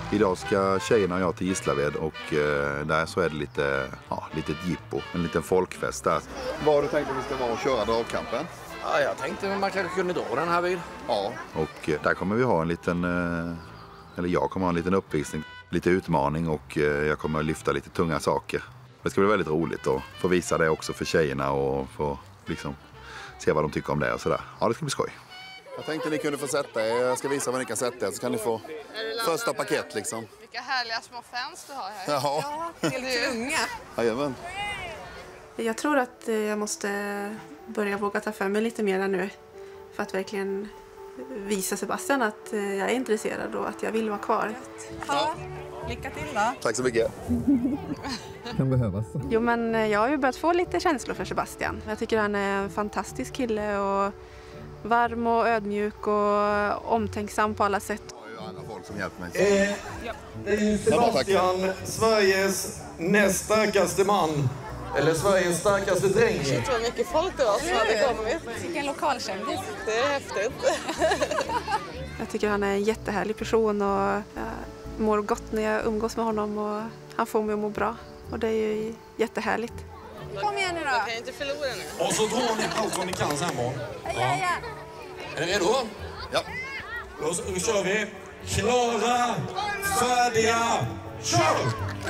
Idag ska tjejerna och jag till Gislaved och där så är det lite jippo, en liten folkfest där. Vad har du tänkt att vi ska vara och köra dragkampen? Ja, jag tänkte att man kanske kunde dra den här bil. Ja. Och där kommer vi ha en liten, jag kommer ha en liten uppvisning, lite utmaning och jag kommer att lyfta lite tunga saker. Det ska bli väldigt roligt att få visa det också för tjejerna och få liksom se vad de tycker om det och sådär. Ja, det ska bli skoj. Jag tänkte ni kunde få sätta er. Jag ska visa vad ni kan sätta er så kan ni få första paket liksom. Vilka härliga små fans du har här. Jaha. Ja, helt unga. Jajamän. Jag tror att jag måste börja våga ta för mig lite mer nu för att verkligen visa Sebastian att jag är intresserad och att jag vill vara kvar. Ja. Lycka till då. Tack så mycket. Kan behövas. Jo, men jag har ju börjat få lite känslor för Sebastian. Jag tycker han är en fantastisk kille och varm och ödmjuk och omtänksam på alla sätt. Jag har ju andra folk som hjälper mig. Det är ju Sebastian, Sveriges näst starkaste man. Eller Sveriges starkaste dräng. Shit vad mycket folk det var som hade kommit. Vilken lokalkändis. Det är häftigt. Jag tycker han är en jättehärlig person och jag mår gott när jag umgås med honom och han får mig att må bra. Och det är ju jättehärligt. Kom igen nu då. Jag kan ju inte förlora nu. Och så drar ni allt vad ni kan sen va? Ja. Är ni redo? Ja. Då kör vi. Klara, färdiga, kör!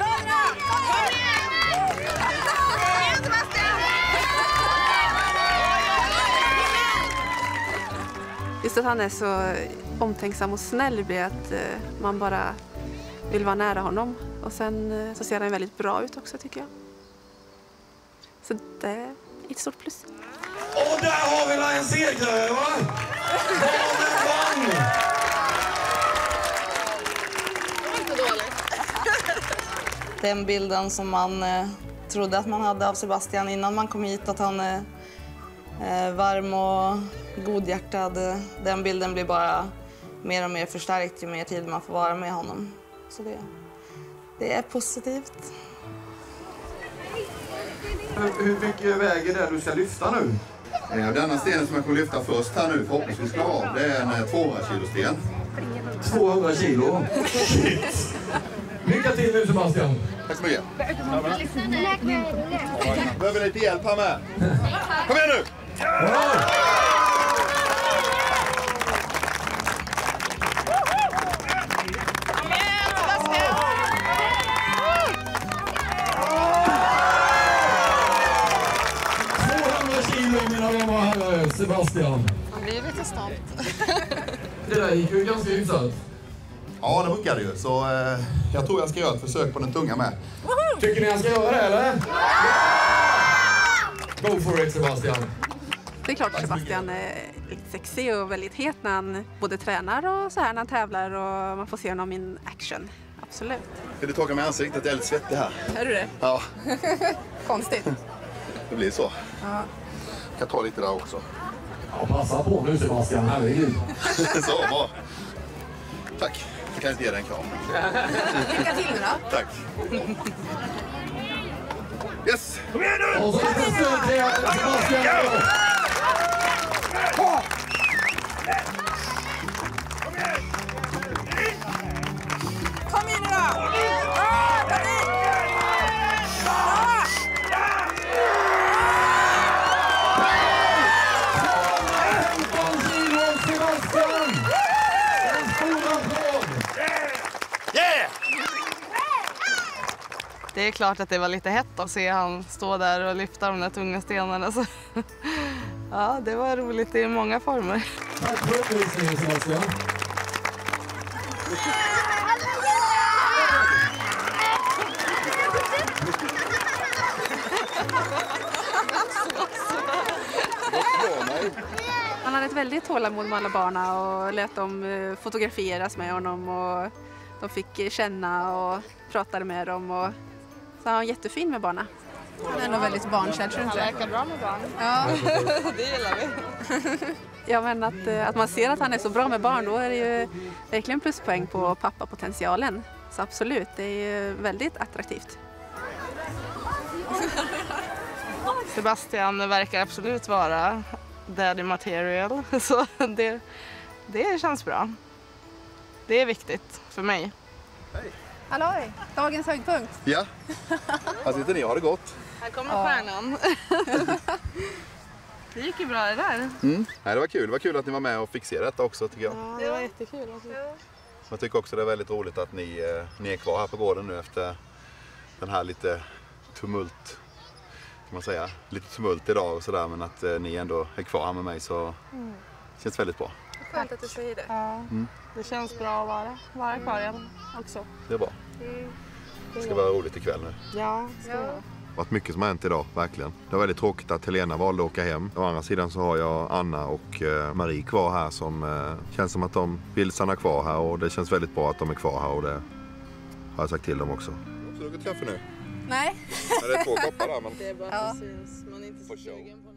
Just att han är så omtänksam och snäll blir att man bara vill vara nära honom. Och sen så ser han väldigt bra ut också tycker jag. Så det är ett stort plus. Och där har vi en segrare va? Damen vann! Inte dåligt. Den bilden som man trodde att man hade av Sebastian innan man kom hit, att han är varm och godhjärtad, den bilden blir bara mer och mer förstärkt ju mer tid man får vara med honom. Så det är positivt. Hur mycket väger det du ska lyfta nu? Denna stenen som jag kommer lyfta först här nu förhoppningsvis ska ha, det är en 200 kilo sten. 200 kilo? Shit! Lycka till nu Sebastian! Tack så mycket. Behöver lite hjälp här med. Kom igen nu! Ja! 200 kilo mina damer och herrar, Sebastian. Man blir lite stolt. Det där gick ju ganska hyfsat. Ja, det brukar det ju. Så jag tror jag ska göra ett försök på den tunga med. Tycker ni han ska göra det eller? Go for it Sebastian. Det är klart att Sebastian är lite sexig och väldigt het när han både tränar och så här när han tävlar och man får se honom in action. Absolut. Vill du torka med ansiktet? Jag är lite svettig här. Är du det? Ja, Konstigt. det blir så. Ja. Jag kan ta lite där också. Ja, passa på nu Sebastian, herregud. Så, bra. Tack. Jag kan inte ge dig en kram. Lycka till nu då. Tack. Yes! Kom igen nu! Och så lite stöd till Sebastian. Kom igen nu då! Det är klart att det var lite hett att se han stå där och lyfta de där tunga stenarna. Så ja, det var roligt i många former. Tack för uppvisningen Sebastian. Han hade ett väldigt tålamod med alla barnen och lät dem fotograferas med honom och de fick känna och pratade med dem och så han var jättefin med barnen. Han är nog väldigt barnkär, tror du inte? Han verkar bra med barn. Ja. Det gillar vi. Ja, men att man ser att han är så bra med barn, då är det ju verkligen pluspoäng på pappapotentialen. Så absolut, det är ju väldigt attraktivt. Sebastian verkar absolut vara daddy material, så det känns bra. Det är viktigt för mig. Hej. Halloj, dagens höjdpunkt. Ja, här sitter ni och har det gott. Här kommer stjärnan. Det gick ju bra det där. Nej, det var kul. Det var kul att ni var med och fick se detta också tycker jag. Ja, det var jättekul. Alltså. Jag tycker också det är väldigt roligt att ni är kvar här på gården nu efter den här lite tumult, kan man säga. Lite tumult idag och sådär, men att ni ändå är kvar här med mig så känns väldigt bra. Skönt att du säger det. Ja, det känns bra att vara kvar igen också. Det är bra. Det ska vara roligt ikväll nu. Ja, det ska vara. Det har varit mycket som har hänt idag, verkligen. Det var väldigt tråkigt att Helena valde att åka hem. Å andra sidan så har jag Anna och Marie kvar här som känns som att de vill stanna kvar här och det känns väldigt bra att de är kvar här och det har jag sagt till dem också. Så du druckit kaffe nu? Nej. Det är 2 koppar där men... Det är bara att det syns. Man är inte så sugen på